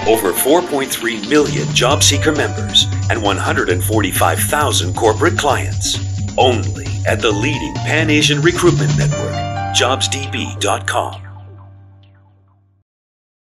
Over 4.3 million job seeker members and 145,000 corporate clients. Only at the leading Pan-Asian recruitment network, jobsdb.com.